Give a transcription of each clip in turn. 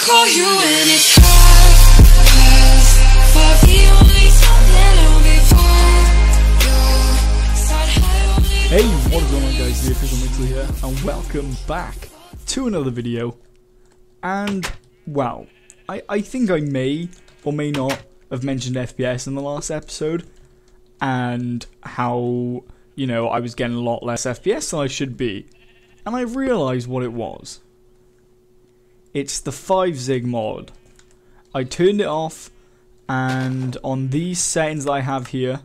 call you when it's for the only something I'll be Hey, what is going on guys, the Official Mixler here, and welcome back to another video. And, well, I think I may or may not have mentioned FPS in the last episode, and how, you know, I was getting a lot less FPS than I should be. And I realised what it was. It's the 5-zig mod. I turned it off, and on these settings that I have here,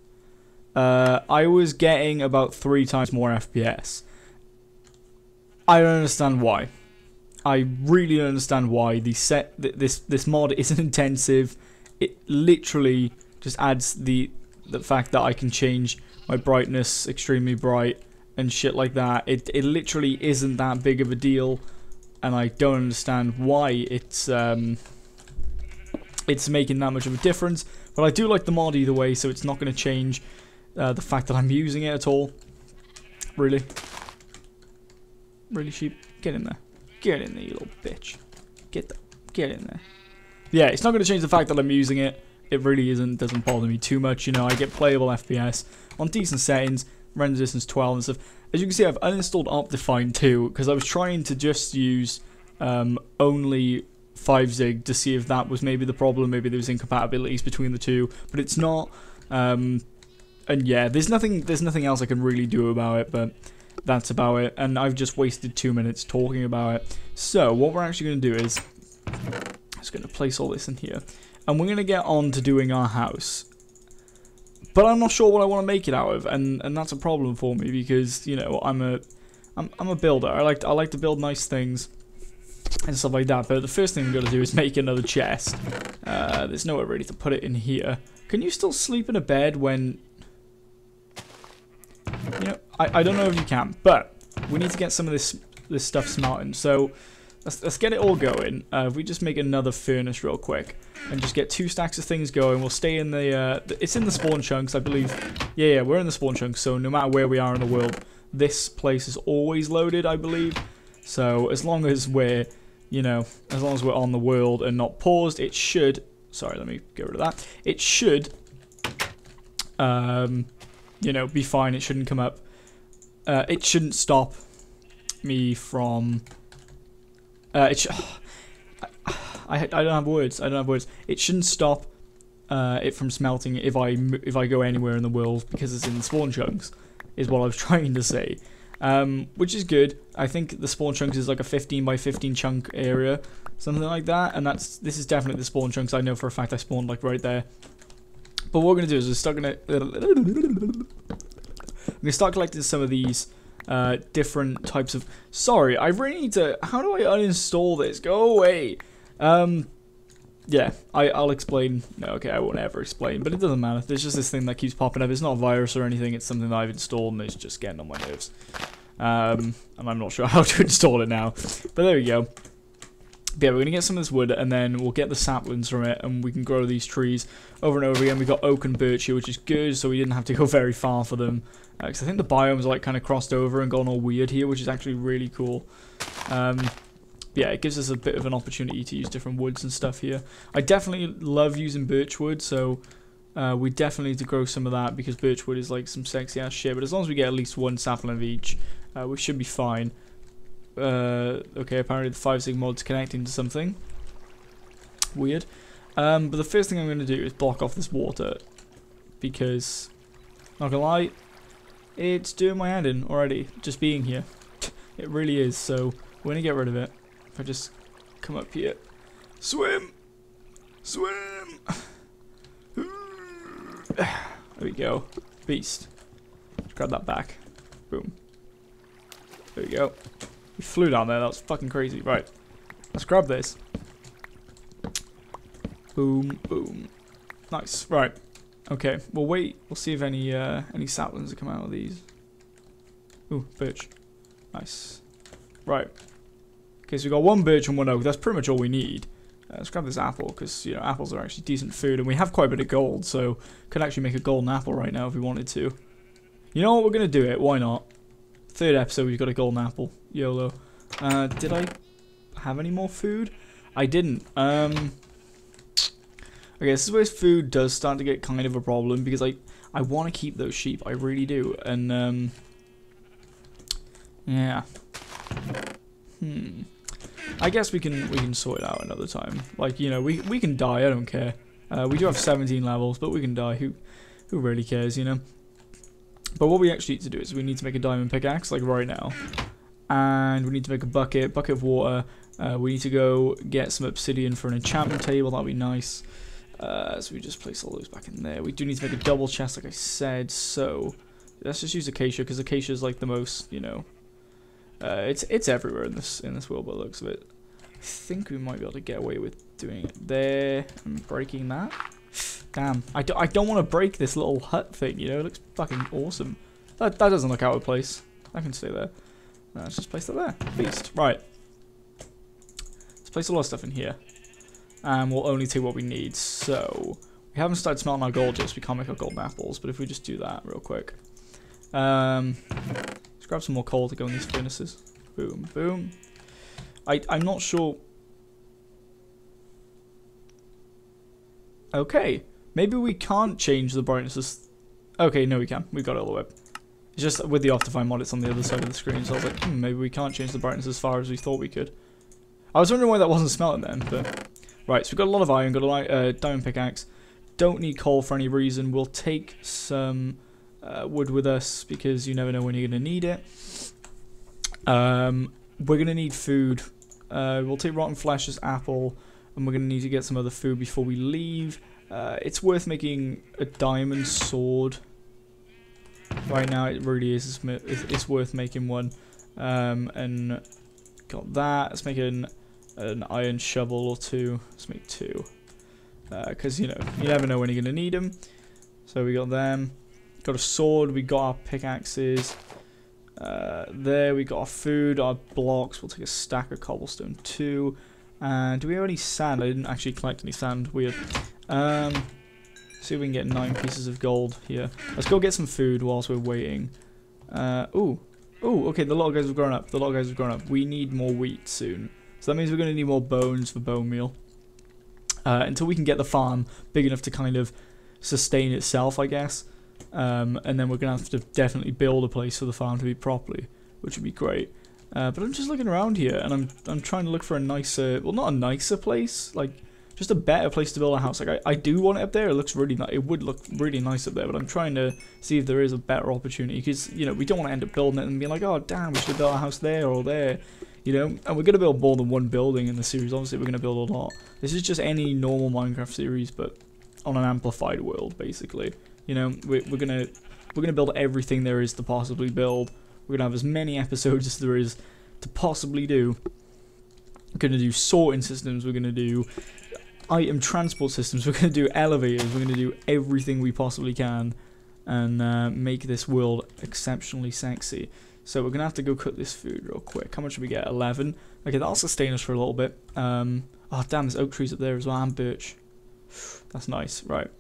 I was getting about 3 times more FPS. I don't understand why. I really don't understand why. This mod isn't intensive. It literally just adds the fact that I can change my brightness extremely bright and shit like that. It literally isn't that big of a deal, and I don't understand why it's making that much of a difference. But I do like the mod either way, so it's not going to change the fact that I'm using it at all. Really, sheep, get in there, you little bitch, get in there. Yeah, it's not going to change the fact that I'm using it. It really doesn't bother me too much. You know, I get playable FPS on decent settings, render distance 12 and stuff. As you can see, I've uninstalled Optifine too, because I was trying to just use only 5-zig to see if that was maybe the problem. Maybe there was incompatibilities between the two, but it's not. And yeah, there's nothing else I can really do about it, but that's about it. And I've just wasted 2 minutes talking about it. So what we're actually going to do is, I'm just going to place all this in here, and we're going to get on to doing our house. But I'm not sure what I want to make it out of, and that's a problem for me, because, you know, I'm a builder. I like to build nice things and stuff like that. But the first thing I'm going to do is make another chest. There's nowhere really to put it in here. Can you still sleep in a bed when... You know, I don't know if you can, but we need to get some of this stuff smelting. So let's get it all going. If we just make another furnace real quick and just get 2 stacks of things going, we'll stay in the it's in the spawn chunks, I believe. Yeah, we're in the spawn chunks. So no matter where we are in the world, this place is always loaded, I believe. So as long as we're, you know, as long as we're on the world and not paused, it should. Sorry, let me get rid of that. It should. You know, be fine. It shouldn't come up. It shouldn't stop me from. I don't have words. It shouldn't stop it from smelting if I go anywhere in the world, because it's in the spawn chunks, is what I was trying to say. Which is good. I think the spawn chunks is like a 15 by 15 chunk area, something like that. And this is definitely the spawn chunks. I know for a fact I spawned like right there. But what we're gonna do is we're gonna start collecting some of these different types of. Sorry, I really need to. How do I uninstall this? Go away. Yeah, I'll explain. No, okay, I won't ever explain. But it doesn't matter. There's just this thing that keeps popping up. It's not a virus or anything. It's something that I've installed, and it's just getting on my nerves. And I'm not sure how to install it now. But there we go. Yeah, we're going to get some of this wood, and then we'll get the saplings from it, and we can grow these trees over and over again. We've got oak and birch here, which is good, so we didn't have to go very far for them. Because I think the biomes are like kind of crossed over and gone all weird here, which is actually really cool. Yeah, it gives us a bit of an opportunity to use different woods and stuff here. I definitely love using birch wood, so we definitely need to grow some of that, because birch wood is like some sexy ass shit. But as long as we get at least 1 sapling of each, we should be fine. Okay, apparently the 5-zig mod's connecting to something weird. But the first thing I'm going to do is block off this water, because, not gonna lie, it's doing my head in already, just being here. It really is. So we're gonna get rid of it. If I just come up here, swim. There we go, beast. Grab that back. Boom. There we go. We flew down there. That was fucking crazy. Right. Let's grab this. Boom, boom. Nice. Right. Okay. We'll wait. We'll see if any saplings come out of these. Ooh, birch. Nice. Right. Okay, so we got 1 birch and 1 oak. That's pretty much all we need. Let's grab this apple, because, you know, apples are actually decent food, and we have quite a bit of gold, so could actually make a golden apple right now if we wanted to. You know what? We're gonna do it. Why not? 3rd episode, we've got a golden apple. YOLO. Did I have any more food? I didn't. Okay, this is where food does start to get kind of a problem, because I want to keep those sheep. I really do. And, yeah. I guess we can sort it out another time. Like, you know, we can die, I don't care. We do have 17 levels, but we can die. Who really cares, you know? But what we actually need to do is we need to make a diamond pickaxe, like right now. And we need to make a bucket of water. We need to go get some obsidian for an enchantment table, that'll be nice. So we just place all those back in there. We do need to make a double chest, like I said, so let's just use acacia, because acacia is like the most, you know, it's everywhere in this world by the looks of it. I think we might be able to get away with doing it there and breaking that. Damn, I don't want to break this little hut thing, you know, it looks fucking awesome. That doesn't look out of place. I can stay there. Let's just place that there. Beast. Right. Let's place a lot of stuff in here. And we'll only take what we need. So, we haven't started smelting our gold yet, so we can't make our golden apples. But if we just do that real quick. Let's grab some more coal to go in these furnaces. Boom, boom. I'm not sure. Okay. Maybe we can't change the brightness. Okay, no we can. We got it all the way up. It's just with the Optifine mod, it's on the other side of the screen, so I was like, maybe we can't change the brightness as far as we thought we could. I was wondering why that wasn't smelting then, but... Right, so we've got a lot of iron, got a diamond pickaxe. Don't need coal for any reason. We'll take some wood with us, because you never know when you're going to need it. We're going to need food. We'll take rotten flesh as apple, and we're going to need to get some other food before we leave. It's worth making a diamond sword. Right now it really is. It's worth making one. And got that. Let's make an iron shovel or two. Let's make two. Because, you know, you never know when you're going to need them. So we got them. Got a sword. We got our pickaxes. There we got our food, our blocks. We'll take a stack of cobblestone too. And do we have any sand? I didn't actually collect any sand. Weird. See if we can get 9 pieces of gold here. Let's go get some food whilst we're waiting. Ooh, okay, the lot of guys have grown up. We need more wheat soon. So that means we're going to need more bones for bone meal. Until we can get the farm big enough to kind of sustain itself, I guess. And then we're going to have to definitely build a place for the farm to be properly, which would be great. But I'm just looking around here, and I'm trying to look for a nicer, well, not a nicer place, like just a better place to build a house. Like I do want it up there. It looks really nice. It would look really nice up there, but I'm trying to see if there is a better opportunity, because you know we don't want to end up building it and being like, oh damn, we should have built a house there or there, you know. And we're gonna build more than one building in the series. Obviously, we're gonna build a lot. This is just any normal Minecraft series, but on an amplified world, basically. You know, we're gonna build everything there is to possibly build. We're gonna have as many episodes as there is to possibly do. We're gonna do sorting systems. We're gonna do item transport systems. We're gonna do elevators. We're gonna do everything we possibly can, and make this world exceptionally sexy. So we're gonna have to go cook this food real quick. How much did we get? 11. Okay, that'll sustain us for a little bit. Oh damn, there's oak trees up there as well, and birch. That's nice. Right.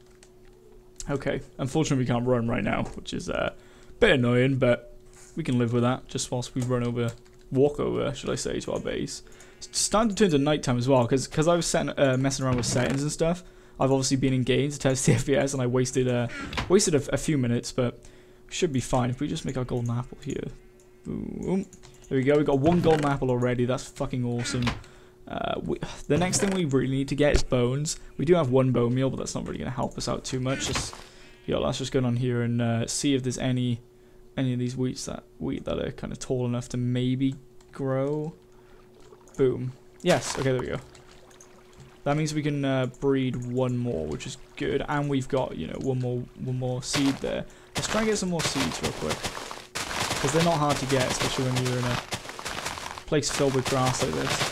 Okay. Unfortunately, we can't run right now, which is a bit annoying, but we can live with that. Just whilst we walk over, should I say, to our base. It's starting to turn to nighttime as well, because I was messing around with settings and stuff. I've obviously been in game to test the FPS, and I wasted a few minutes, but we should be fine if we just make our golden apple here. Boom. There we go. We got 1 golden apple already. That's fucking awesome. The next thing we really need to get is bones. We do have 1 bone meal, but that's not really going to help us out too much. Let's just go on here and see if there's any of these wheat that are kind of tall enough to maybe grow. Boom. Yes. Okay, there we go. That means we can breed 1 more, which is good, and we've got, you know, one more seed there. Let's try and get some more seeds real quick, because they're not hard to get, especially when you're in a place filled with grass like this.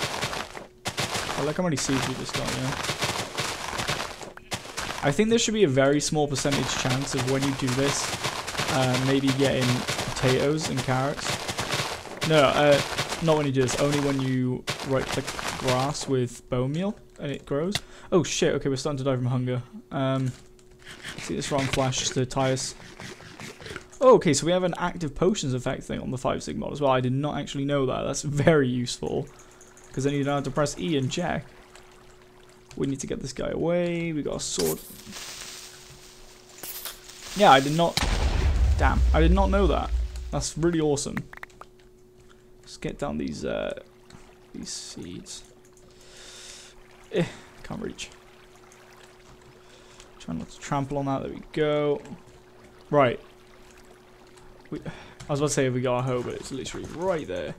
I like how many seeds we just got, you know. I think there should be a very small percentage chance of when you do this, maybe getting potatoes and carrots. No, not when you do this, only when you right-click grass with bone meal and it grows. Oh shit, okay, we're starting to die from hunger. Let's eat this rotten flesh just to tie us. Oh, okay, so we have an active potions effect thing on the 5 sig mod as well. I did not actually know that. That's very useful. Because then you don't have to press E and check. We need to get this guy away. We got a sword. Yeah, I did not... Damn, I did not know that. That's really awesome. Let's get down these seeds. Can't reach. Try not to trample on that. There we go. Right. I was about to say if we got a hoe, but it's literally right there.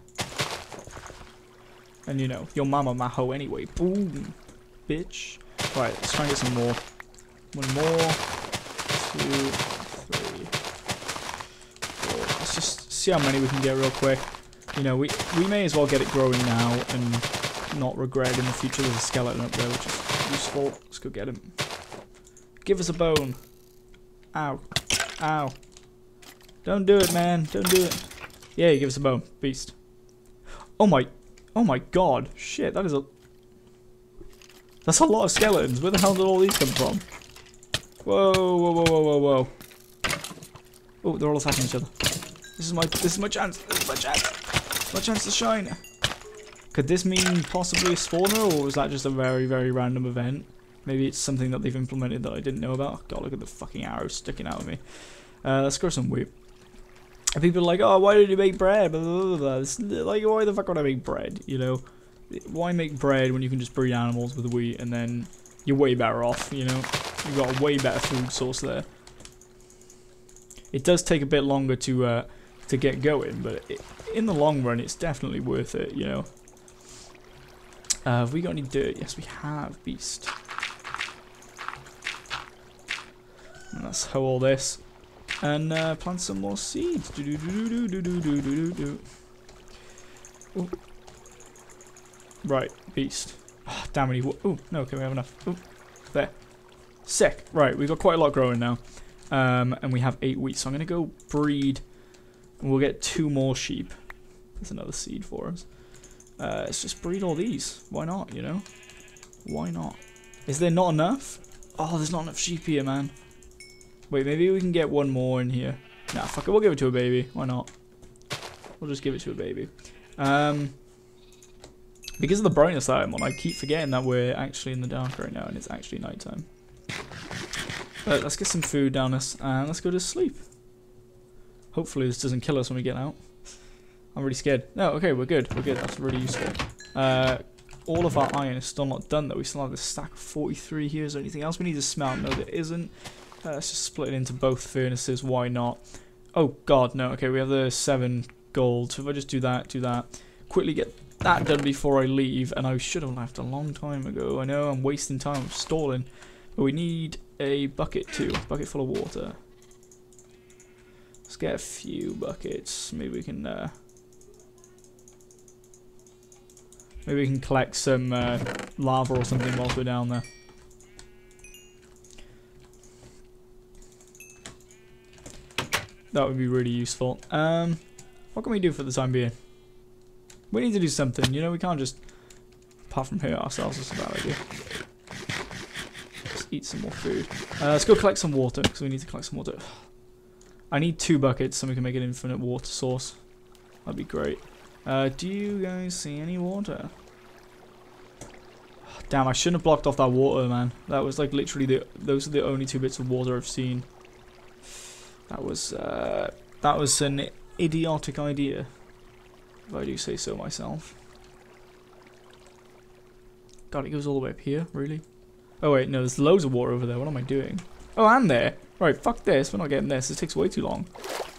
And you know, your mama my hoe anyway. Boom. Bitch. Right, let's try and get some more. One more. 2, 3, 4. Let's just see how many we can get real quick. You know, we may as well get it growing now and not regret in the future. There's a skeleton up there, which is useful. Let's go get him. Give us a bone. Ow. Ow. Don't do it, man. Don't do it. Yeah, give us a bone. Beast. Oh my god. Shit, that is a... That's a lot of skeletons. Where the hell did all these come from? Whoa, whoa, whoa, whoa, whoa, whoa. Oh, they're all attacking each other. This is my chance. This is my chance. My chance to shine. Could this mean possibly a spawner, or was that just a very, very random event? Maybe it's something that they've implemented that I didn't know about. God, look at the fucking arrows sticking out of me. Let's grow some wheat. And people are like, oh, why did you make bread? Blah, blah, blah, blah. It's like, why the fuck would I make bread? You know? Why make bread when you can just breed animals with wheat and then you're way better off, you know? You've got a way better food source there. It does take a bit longer to get going, but in the long run, it's definitely worth it, you know? Have we got any dirt? Yes, we have, beast. And let's hoe all this. And plant some more seeds. Ooh. Right, beast. Oh, damn it. Oh, no, okay, we have enough. Oh, there. Sick. Right, we've got quite a lot growing now. And we have 8 wheat, so I'm going to go breed. And we'll get 2 more sheep. There's another seed for us. Let's just breed all these. Why not, you know? Why not? Is there not enough? Oh, there's not enough sheep here, man. Wait, maybe we can get 1 more in here. Nah, fuck it, we'll give it to a baby. Why not? We'll just give it to a baby. Because of the brightness that I'm on, I keep forgetting that we're actually in the dark right now and it's actually nighttime. But let's get some food down us and let's go to sleep. Hopefully this doesn't kill us when we get out. I'm really scared. No, okay, we're good. We're good. That's really useful. All of our iron is still not done though. We still have this stack of 43 here. Is there anything else we need to smelt? No, there isn't. Let's just split it into both furnaces. Why not? Oh god, no. Okay, we have the 7 gold. So if I just do that, quickly get that done before I leave. And I should have left a long time ago. I know I'm wasting time. I'm stalling. But we need a bucket too. Bucket full of water. Let's get a few buckets. Maybe we can collect some lava or something whilst we're down there. That would be really useful. What can we do for the time being? We need to do something, you know, we can't just, apart from hurt ourselves, that's a bad idea. Let's eat some more food. Let's go collect some water, because we need to collect some water. I need 2 buckets so we can make an infinite water source. That'd be great. Do you guys see any water? Damn, I shouldn't have blocked off that water, man. That was like literally those are the only 2 bits of water I've seen. That was an idiotic idea, if I do say so myself. God, it goes all the way up here, really? Oh wait, no, there's loads of water over there. What am I doing? Oh, and there. Right, fuck this. We're not getting this. This takes way too long.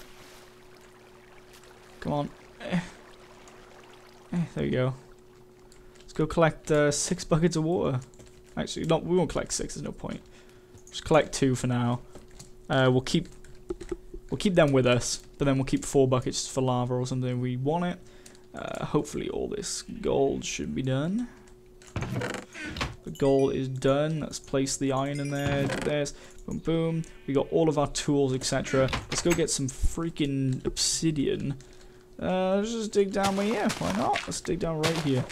Come on. There you go. Let's go collect 6 buckets of water. Actually, no, we won't collect 6. There's no point. Just collect 2 for now. We'll keep them with us, but then we'll keep 4 buckets for lava or something if we want it. Hopefully all this gold should be done. The gold is done. Let's place the iron in there. There's boom, boom. We got all of our tools, etc. Let's go get some freaking obsidian. Let's just dig down right here. Why not? Let's dig down right here.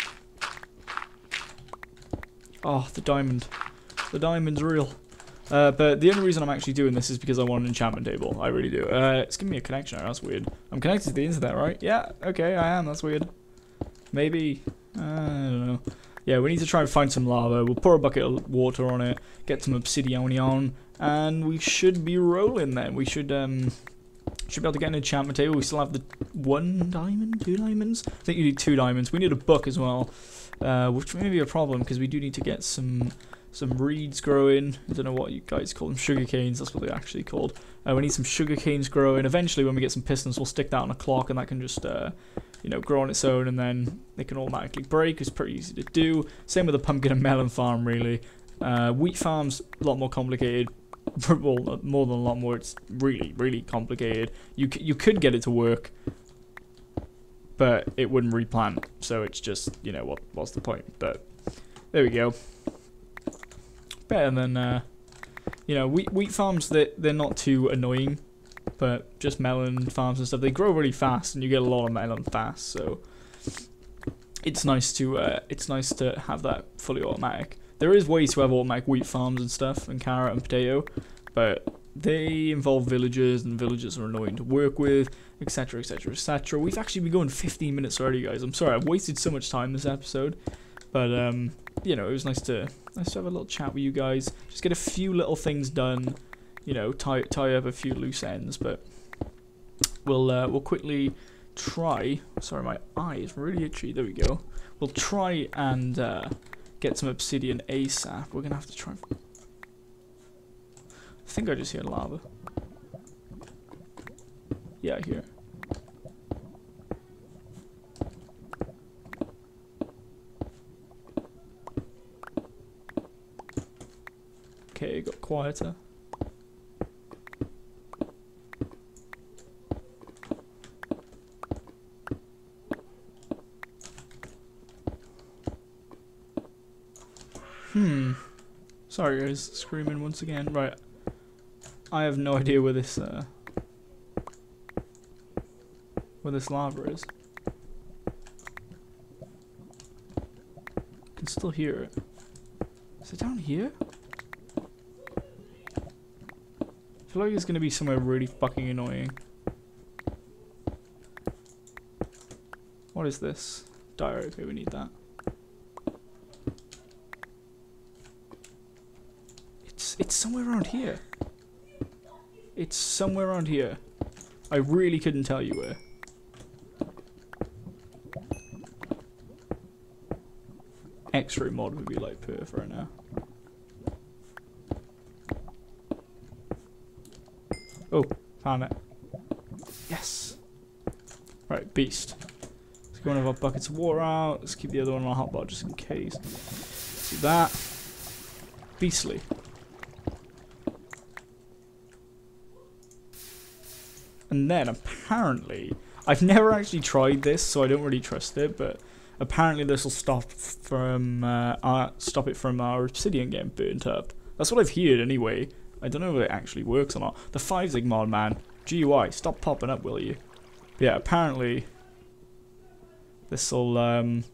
Oh, the diamond. The diamond's real. But the only reason I'm actually doing this is because I want an enchantment table. I really do. It's giving me a connection error. That's weird. I'm connected to the internet, right? Yeah. Okay, I am. That's weird. Maybe I don't know. Yeah, we need to try and find some lava. We'll pour a bucket of water on it, get some Obsidianianian, and we should be rolling then. We should be able to get an enchantment table. We still have the 1 diamond, 2 diamonds? I think you need 2 diamonds. We need a book as well, which may be a problem because we do need to get some reeds growing. I don't know what you guys call them. Sugar canes, that's what they're actually called. We need some sugar canes growing. Eventually, when we get some pistons, we'll stick that on a clock, and that can just, you know, grow on its own, and then they can automatically break. It's pretty easy to do. Same with the pumpkin and melon farm, really. Wheat farm's a lot more complicated. Well, more than a lot more. It's really, really complicated. You could get it to work, but it wouldn't replant. So it's just, you know, what's the point? But there we go. Better than, you know, wheat farms. They're not too annoying, but just melon farms and stuff, they grow really fast, and you get a lot of melon fast. So it's nice to have that fully automatic. There is ways to have automatic wheat farms and stuff, and carrot and potato, but they involve villagers, and villagers are annoying to work with, etc, etc, etc. We've actually been going 15 minutes already, guys. I'm sorry I've wasted so much time this episode, but you know, it was nice to have a little chat with you guys, just get a few little things done, you know, tie up a few loose ends. But we'll quickly try. Sorry, my eye is really itchy. There we go. We'll try and get some obsidian ASAP. We're gonna have to try. I think I just hear lava. Yeah, I hear it. Okay, it got quieter. Sorry guys, screaming once again. Right. I have no idea where this lava is. I can still hear it. Is it down here? I feel like it's gonna be somewhere really fucking annoying. What is this? Diary, okay, we need that. It's somewhere around here. It's somewhere around here. I really couldn't tell you where. X-ray mod would be like perf right now. Oh, found it. Yes. Right, beast. Let's get one of our buckets of water out. Let's keep the other one on our hotbar just in case. Do that. Beastly. And then apparently, I've never actually tried this, so I don't really trust it, but apparently this will stop it from our obsidian getting burnt up. That's what I've heard anyway. I don't know if it actually works or not. The 5-zig mod, man. GUI, stop popping up, will you? But yeah, apparently this'll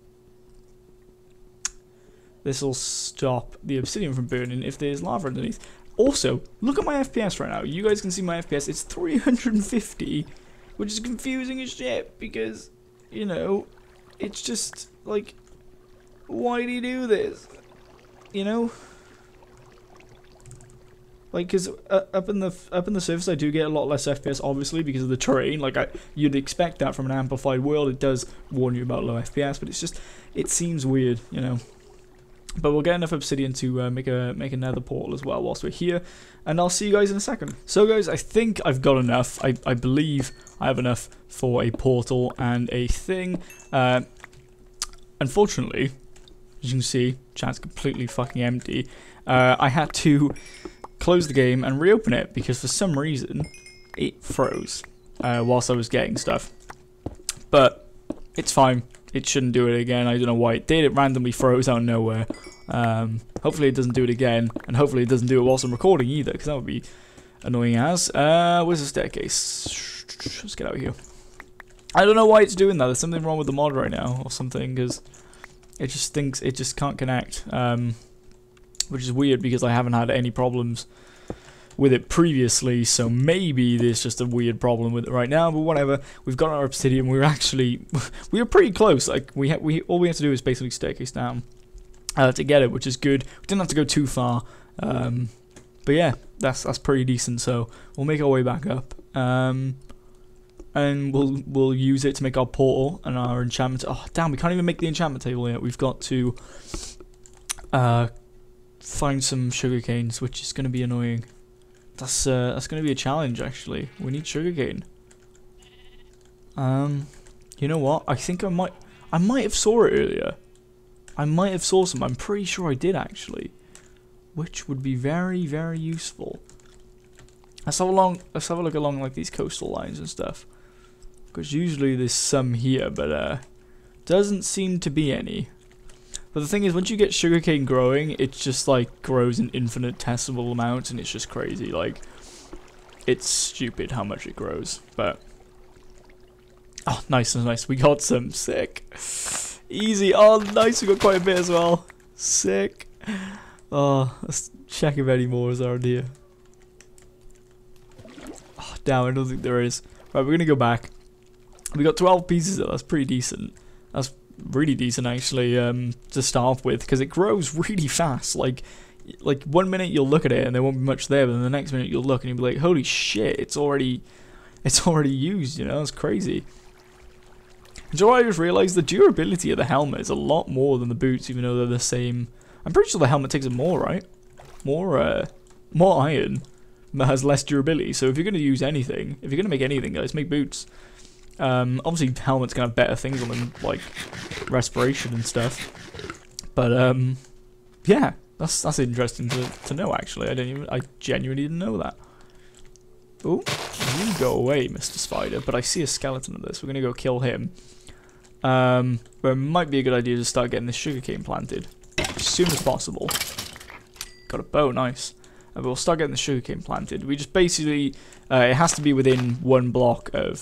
stop the obsidian from burning if there's lava underneath. Also, look at my FPS right now. You guys can see my FPS. It's 350, which is confusing as shit because, you know, it's just like, why do you do this? You know, like, cause up in the surface I do get a lot less FPS, obviously because of the terrain. Like you'd expect that from an amplified world. It does warn you about low FPS, but it's just, it seems weird, you know. But we'll get enough obsidian to make another portal as well whilst we're here, and I'll see you guys in a second. So guys, I think I've got enough. I believe I have enough for a portal and a thing. Unfortunately, as you can see, chat's completely fucking empty. I had to close the game and reopen it because for some reason it froze whilst I was getting stuff. But it's fine. It shouldn't do it again. I don't know why it did. It randomly froze out of nowhere. Hopefully it doesn't do it again, and hopefully it doesn't do it whilst I'm recording either, because that would be annoying as. Where's the staircase? Let's get out of here. I don't know why it's doing that. There's something wrong with the mod right now or something, because it just thinks it just can't connect, which is weird because I haven't had any problems with it previously, so maybe there's just a weird problem with it right now, but whatever. We've got our obsidian. We were pretty close. Like, all we have to do is basically staircase down to get it, which is good. We didn't have to go too far, but yeah, that's pretty decent, so we'll make our way back up. And we'll use it to make our portal and our enchantment. Oh damn, we can't even make the enchantment table yet. We've got to find some sugar canes, which is going to be annoying. That's going to be a challenge actually. We need sugarcane. You know what? I think I might have saw it earlier. I might have saw some. I'm pretty sure I did actually, which would be very, very useful. Let's have a look along like these coastal lines and stuff. Because usually there's some here, but doesn't seem to be any. But the thing is, once you get sugarcane growing, it just like grows in infinitesimal amounts, and it's just crazy. Like, it's stupid how much it grows. But oh, nice, nice. We got some. Sick. Easy. Oh, nice. We got quite a bit as well. Sick. Oh, let's check if any more is around here. Oh, damn, I don't think there is. Right, we're gonna go back. We got 12 pieces though. That's pretty decent. That's really decent actually to start with, because it grows really fast. Like 1 minute you'll look at it and there won't be much there, but then the next minute you'll look and you'll be like, holy shit, it's already used. You know, it's crazy. And so I just realized the durability of the helmet is a lot more than the boots, even though they're the same. I'm pretty sure the helmet takes more, right? More iron, but has less durability. So if you're gonna use anything, if you're gonna make anything, guys, make boots. Obviously helmets can have better things on them, like respiration and stuff. But yeah, that's interesting to know actually. I genuinely didn't know that. Oh, you go away, Mr. Spider. But I see a skeleton of this. We're gonna go kill him. But it might be a good idea to start getting this sugarcane planted as soon as possible. Got a bow, nice. But we'll start getting the sugarcane planted. We just basically it has to be within 1 block of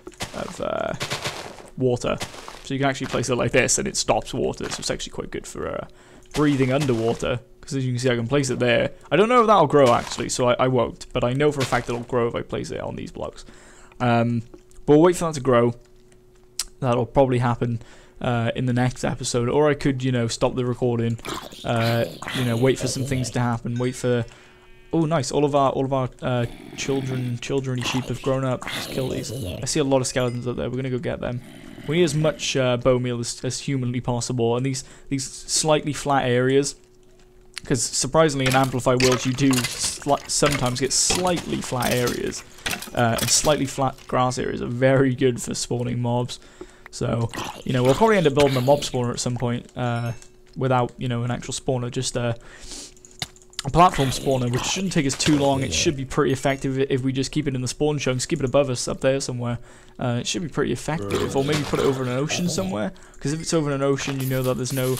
water, so you can actually place it like this and it stops water, so it's actually quite good for breathing underwater, because as you can see I can place it there. I don't know if that'll grow actually, so I won't, but I know for a fact it'll grow if I place it on these blocks. But we'll wait for that to grow. That'll probably happen in the next episode, or I could, you know, stop the recording, you know, wait for some things to happen, wait for. Oh, nice! All of our children-y sheep have grown up. Let's kill these. I see a lot of skeletons up there. We're gonna go get them. We need as much bone meal as humanly possible, and these slightly flat areas, because surprisingly in Amplified Worlds you do sometimes get slightly flat areas, and slightly flat grass areas are very good for spawning mobs. So, you know, we'll probably end up building a mob spawner at some point, without, you know, an actual spawner, just a platform spawner, which shouldn't take us too long. It should be pretty effective if we just keep it in the spawn chunks, keep it above us up there somewhere. It should be pretty effective, or maybe put it over an ocean somewhere, because if it's over an ocean, you know that there's no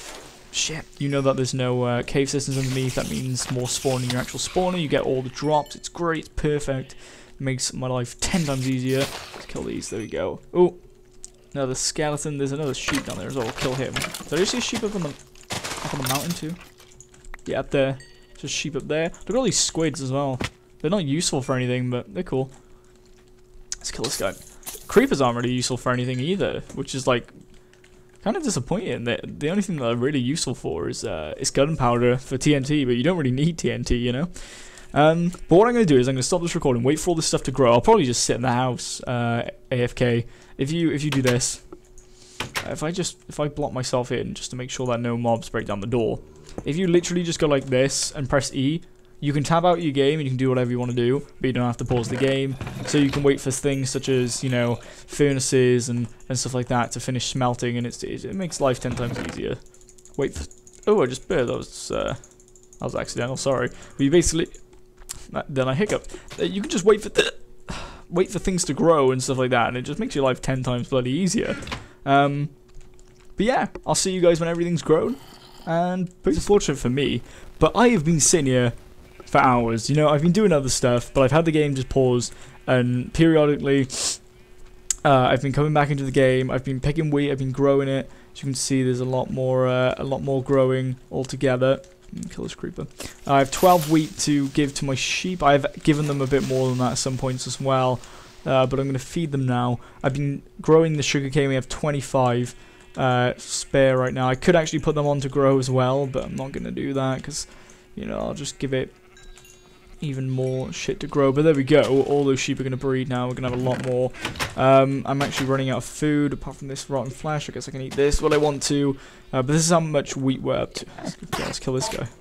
cave systems underneath. That means more spawn in your actual spawner. You get all the drops. It's great. It's perfect. It makes my life 10 times easier. Let's kill these. There we go. Oh, another skeleton. There's another sheep down there as well. We'll kill him. Did I see a sheep up on the mountain too? Yeah, up there. Just sheep up there. Look at all these squids as well. They're not useful for anything, but they're cool. Let's kill this guy. Creepers aren't really useful for anything either, which is like kind of disappointing. The only thing that they're really useful for is gunpowder for TNT, but you don't really need TNT, you know. But what I'm going to do is I'm going to stop this recording, wait for all this stuff to grow. I'll probably just sit in the house, AFK. If you do this, if I block myself in just to make sure that no mobs break down the door. If you literally just go like this and press E, you can tab out your game and you can do whatever you want to do, but you don't have to pause the game. So you can wait for things such as, you know, furnaces and stuff like that to finish smelting, and it makes life 10 times easier. Wait for... Oh, I just burned. That was accidental, sorry. But you basically... Then I hiccuped. You can just wait for things to grow and stuff like that, and it just makes your life 10 times bloody easier. But yeah, I'll see you guys when everything's grown. And it's unfortunate for me, but I have been sitting here for hours. You know, I've been doing other stuff, but I've had the game just pause, and periodically I've been coming back into the game. I've been picking wheat, I've been growing it. As you can see, there's a lot more growing altogether. Kill this creeper. I have 12 wheat to give to my sheep. I've given them a bit more than that at some points as well. But I'm going to feed them now. I've been growing the sugarcane. We have 25 spare right now. I could actually put them on to grow as well, but I'm not going to do that because, you know, I'll just give it even more shit to grow. But there we go. All those sheep are going to breed now. We're going to have a lot more. I'm actually running out of food apart from this rotten flesh. I guess I can eat this what I want to. But this is how much wheat we're up to. Let's kill this guy.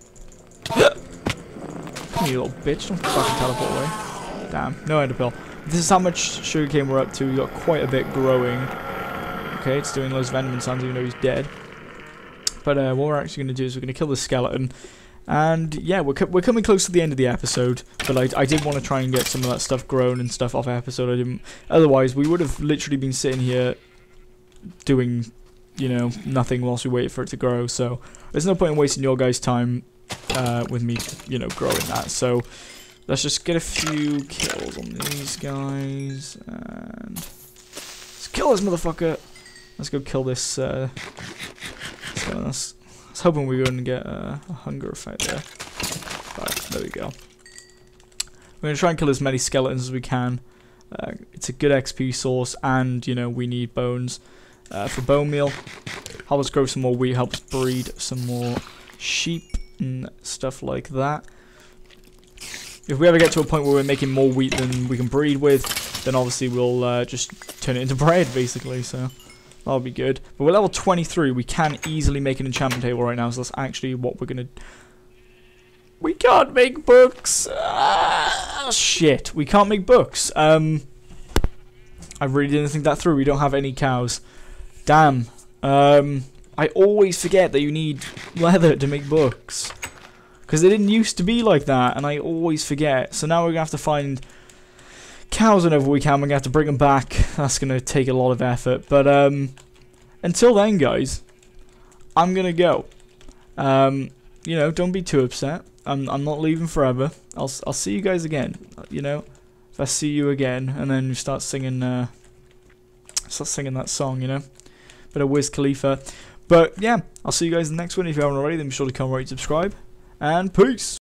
You little bitch. Don't fucking teleport away. Damn. No ender pearl. This is how much sugarcane we're up to. We got quite a bit growing. Okay, it's doing loads of enderman sounds even though he's dead. But what we're actually going to do is we're going to kill the skeleton. And yeah, we're coming close to the end of the episode. But I did want to try and get some of that stuff grown and stuff off episode. I didn't. Otherwise, we would have literally been sitting here doing, you know, nothing whilst we waited for it to grow. So there's no point in wasting your guys' time with me, you know, growing that. So let's just get a few kills on these guys. And let's kill this motherfucker. Let's go kill this. So I was hoping we were going to get a hunger effect there. Right, there we go. We're going to try and kill as many skeletons as we can. It's a good XP source, and, you know, we need bones for bone meal. Help us grow some more wheat, help us breed some more sheep and stuff like that. If we ever get to a point where we're making more wheat than we can breed with, then obviously we'll just turn it into bread, basically, so that'll be good. But we're level 23, we can easily make an enchantment table right now, so that's actually what we're going to... We can't make books! Shit, we can't make books. I really didn't think that through, we don't have any cows. Damn. I always forget that you need leather to make books. Because they didn't used to be like that, and I always forget. So now we're going to have to find cows whenever we can. We're going to have to bring them back. That's going to take a lot of effort. But until then, guys, I'm going to go. You know, don't be too upset. I'm not leaving forever. I'll see you guys again. You know, if I see you again, and then you start singing that song, you know. But a Wiz Khalifa. But yeah, I'll see you guys in the next one. If you haven't already, then be sure to comment, rate, subscribe. And peace!